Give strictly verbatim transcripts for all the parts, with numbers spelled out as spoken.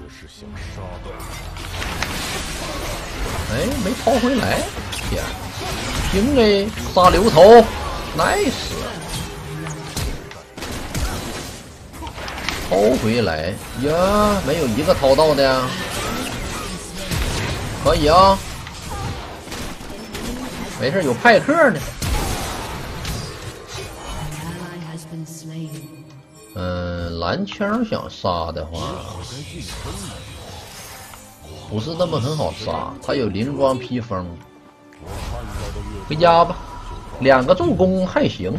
哎，没抛回来，天，平 A 杀流头 ，nice， 抛回来呀，没有一个掏到的呀，可以啊，没事，有派克呢。嗯，蓝枪想杀的话，不是那么很好杀，他有灵光披风。回家吧，两个助攻还行，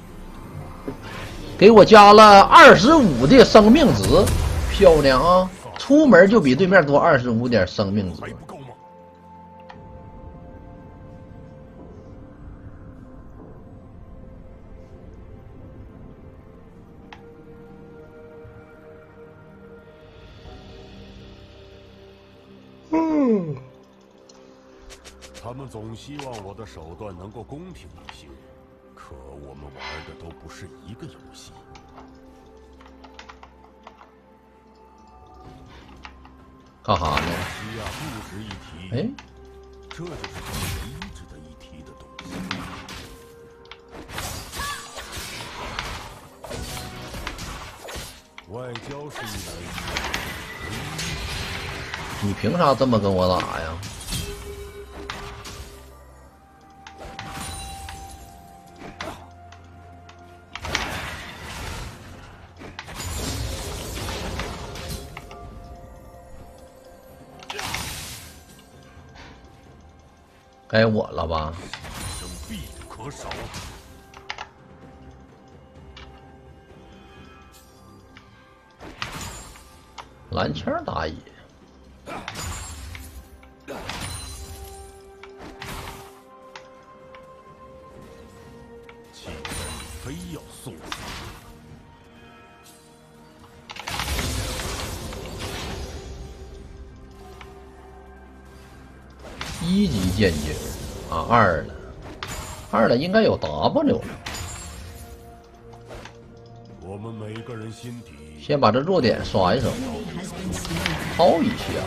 给我加了二十五的生命值，漂亮啊！出门就比对面多二十五点生命值。嗯， 他们总希望我的手段能够公平一些，可我们玩的都不是一个游戏。 干哈呢？ 西亚不值一提， 哎， 这就是他们唯一值得一提的东西。外交是一门。 你凭啥这么跟我打呀？该我了吧？ 生必不可少。 蓝枪打野。 岂然你非要送死？ 一级剑姬啊，二了，二了应该有 W 了。 我们每个人心底。 先把这弱点刷一手，掏一下。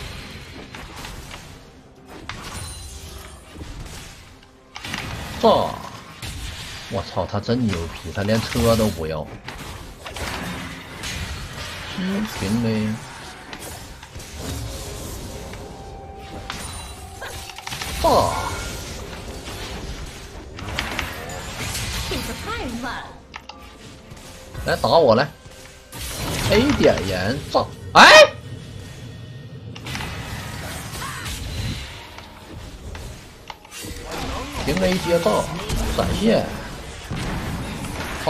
炸！我操，他真牛批，他连车都不要。嗯，平嘞。炸！ 这个太慢。 来打我来 ！A 点燃炸！哎！平 A 接炸，闪现，掏，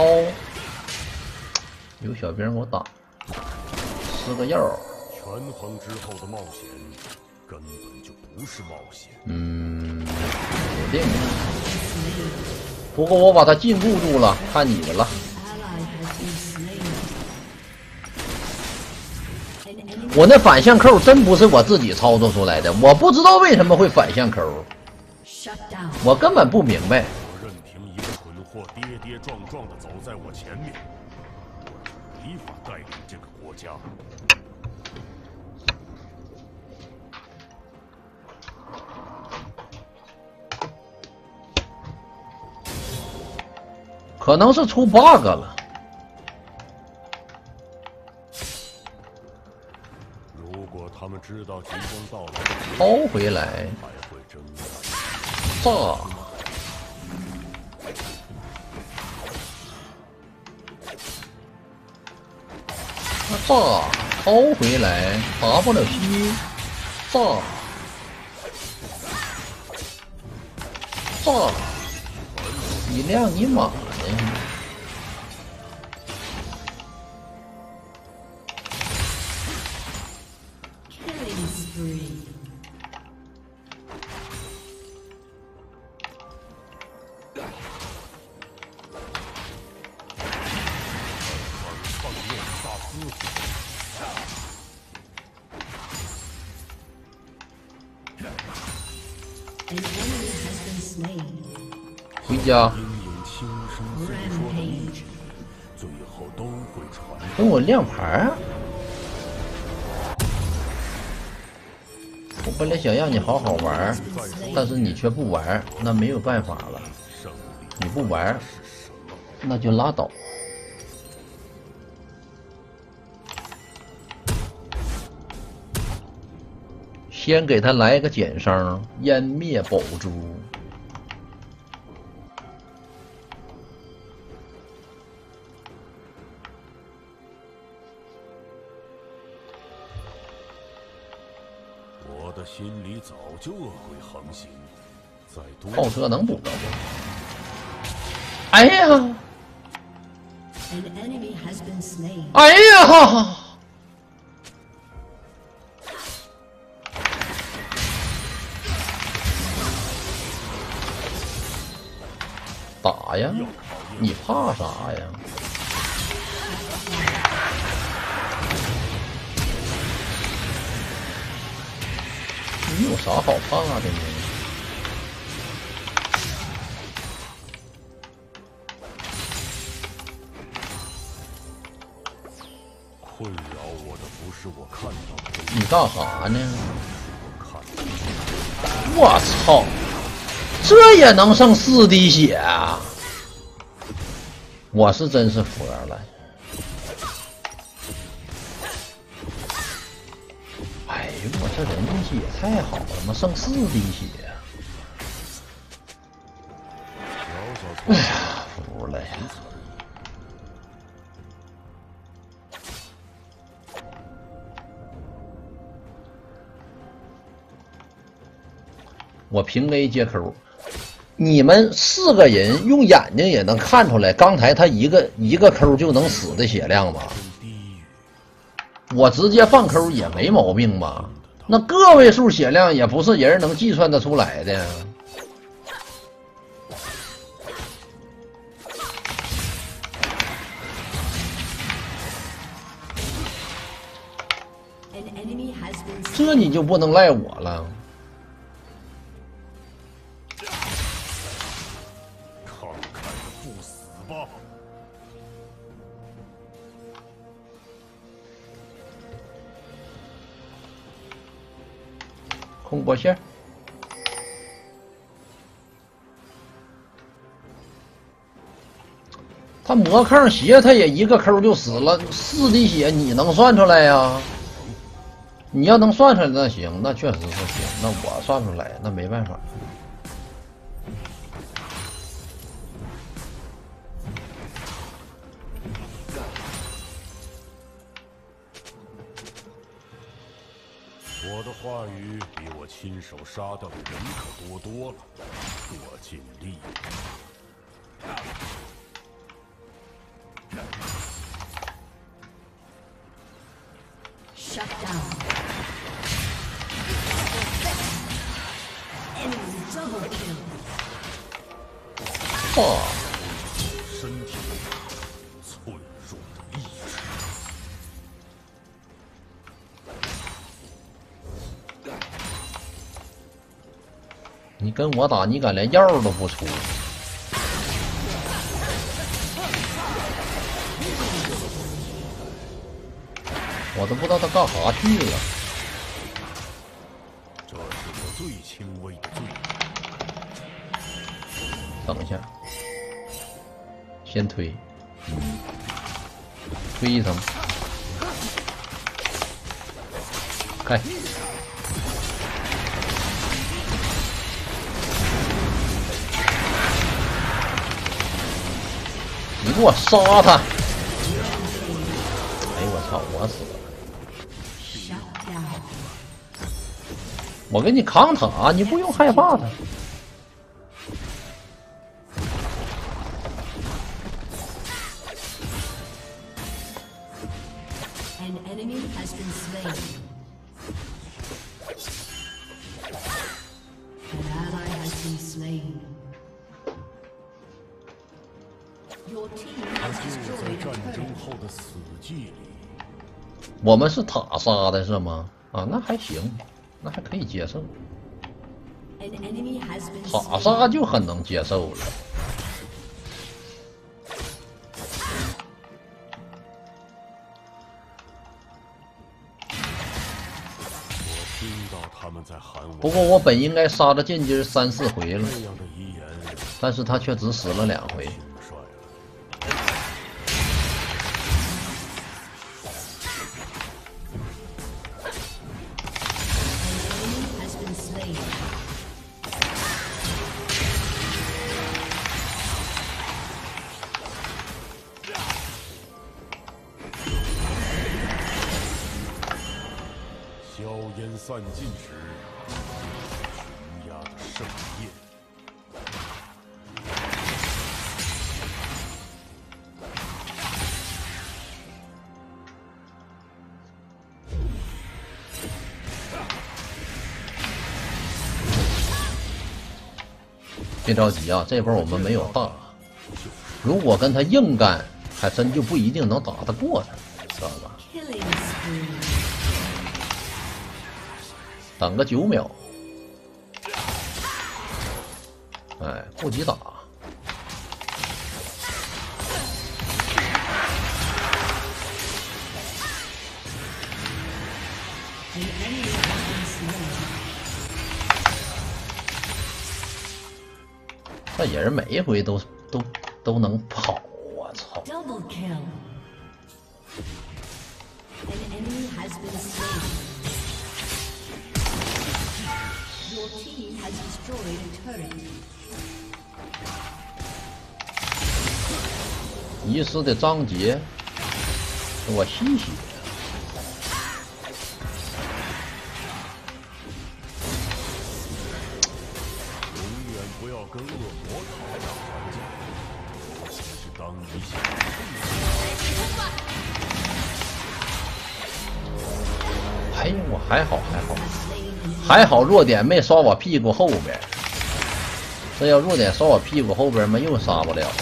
有小兵给我打，吃个药。 权衡之后的冒险，根本就不是冒险。 嗯，否定。不过我把他禁锢住了，看你的了。我那反向扣真不是我自己操作出来的，我不知道为什么会反向扣，我根本不明白。 我任凭一个蠢货跌跌撞撞的走在我前面，我没法带领这个国家。 可能是出 bug 了。 如果他们知道即将到来， 掏回来， 还会争炸，炸，掏回来，打不了西，炸，炸，你亮你妈的！回家。跟我亮牌。 本来想让你好好玩，但是你却不玩，那没有办法了。你不玩，那就拉倒。先给他来个减伤，湮灭宝珠。 我的心里早就恶鬼横行，再多炮车能补着不？哎呀！哎呀！打呀！你怕啥呀？你有啥好怕的呢？ 困扰我的不是我看到的， 你干啥呢？ 我看到的。 我操！这也能剩四滴血啊！我是真是服了。哎呦，我这人运气也太好了嘛，剩四滴血。哎呀，服了呀！我平 A 接 Q。你们四个人用眼睛也能看出来，刚才他一个一个 Q 就能死的血量吧？我直接放 Q 也没毛病吧？那个位数血量也不是人能计算得出来的。这你就不能赖我了。空波线，他魔抗鞋他也一个 Q 就死了，四滴血你能算出来呀？你要能算出来那行，那确实是行，那我算不出来，那没办法。 我的话语比我亲手杀掉的人可多多了，我尽力了。 Shut down. Enemy double kill. 哇！ 身体脆弱的意志。 你跟我打，你敢连药都不出？我都不知道他干啥去了。 这是我最轻微的罪。 等一下，先推，推一层，开。你给我杀他！哎呦我操，我死了！我给你扛塔，你不用害怕他。 An enemy has been slain. An ally has been slain. Your team 他 has 就在 destroyed 战 a 争 turret. 后的死寂里。 我们是塔杀的是吗？啊，那还行，那还可以接受。 An enemy has been 塔 slain. 杀就很能接受了。 我听到他们在喊我。 不过我本应该杀的剑姬三四回了， 这样的遗言， 但是他却只死了两回。 轻率了。 硝烟散尽时，群鸦的盛宴。 别着急啊，这波我们没有大，如果跟他硬干，还真就不一定能打得过他，知道吧？ Killing spree. 等个九秒，哎，顾及打。这也是每一回都都都能跑，我操！ Double kill. An enemy has been slain. Your team has destroyed a turret. 遗失的章节，给我吸血。 永远不要跟恶魔讨价还价，是当一切。 哎呦，我还好还好还好，弱点没刷我屁股后边。这要弱点刷我屁股后边，们又杀不了了。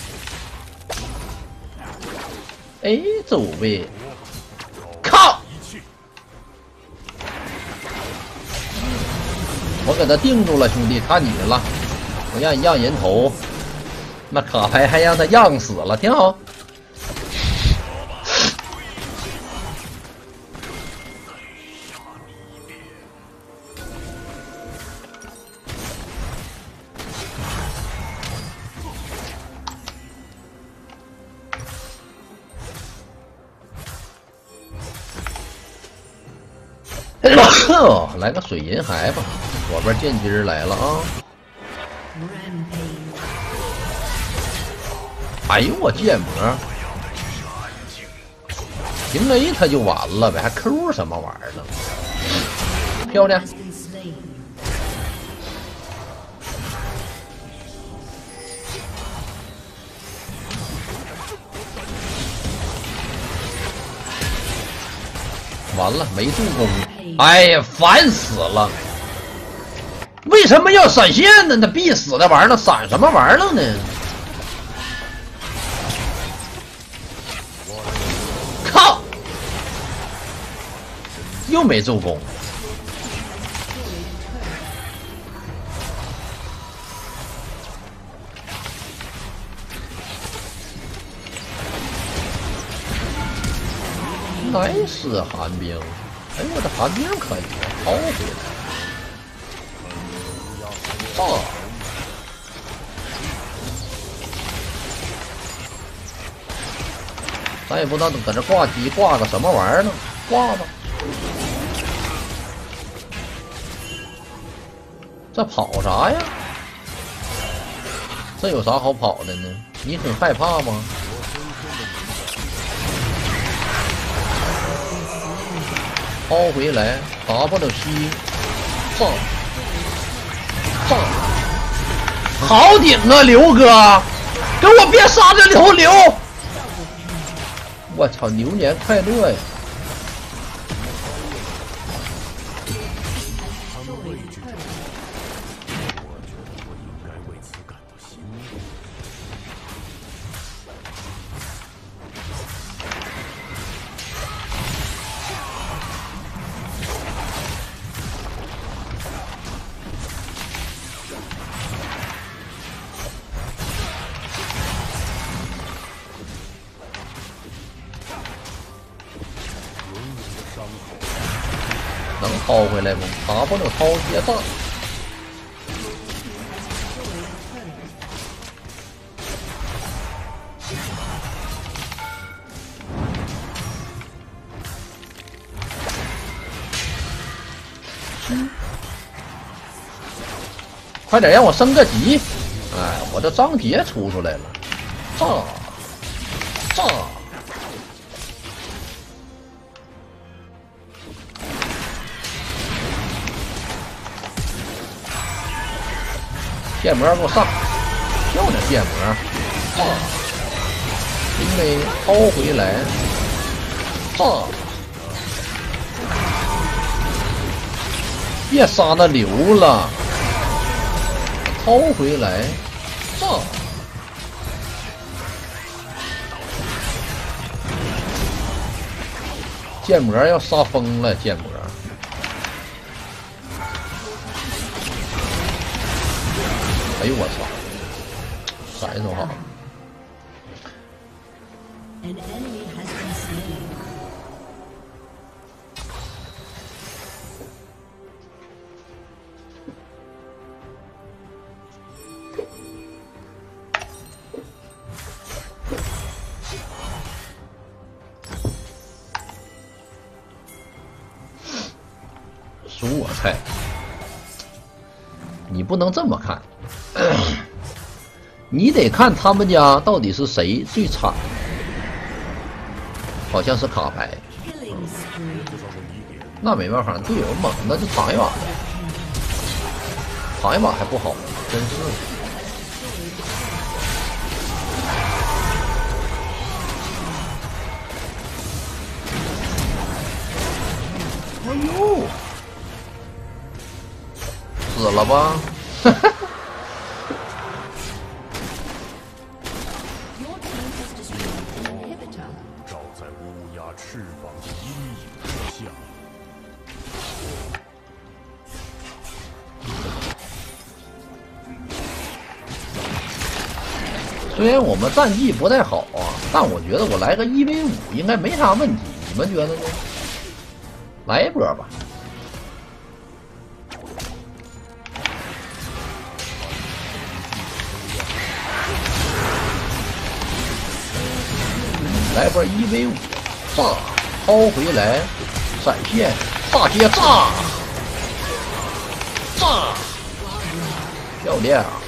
哎，走呗！靠！我给他定住了，兄弟，看你的了。我让你让人头，那卡牌还让他让死了，挺好。来个水银海吧，左边剑姬来了啊！哎呦我剑魔，平 A 他就完了呗，还 Q 什么玩意儿呢？漂亮！完了，没助攻。哎呀，烦死了！为什么要闪现呢？那必死的玩意儿，那闪什么玩意儿了呢？靠！又没助攻。nice 寒冰，哎，我的寒冰可以抛回来，爆！咱也不知道搁这挂机挂个什么玩意儿呢，挂吧。这跑啥呀？这有啥好跑的呢？你很害怕吗？抛回来 ，W 七，放，放，好顶啊，刘哥，给我别杀这刘刘！我操，牛年快乐呀！ 能掏回来吗 ？W 掏接炸。快点让我升个级！哎，我的章节出出来了，炸炸！剑魔给我上，漂亮剑魔！炸！因为掏回来，炸！别杀那流了。掏回来，炸！剑魔要杀疯了，剑魔！哎呦我操，闪手好。 An enemy has been slain. 属我菜，你不能这么看，你得看他们家到底是谁最惨。好像是卡牌， Killing spree. 那没办法，队友猛，那就躺一把呗，躺一把还不好，真是。哎呦！死了吧？ Your team has destroyed an inhibitor. 照在乌鸦翅膀的阴影之下。 虽然我们战绩不太好啊，但我觉得我来个一 v 五应该没啥问题，你们觉得呢？来一波吧。来波一 v 五，炸，掏回来，闪现，大接炸，炸，漂亮。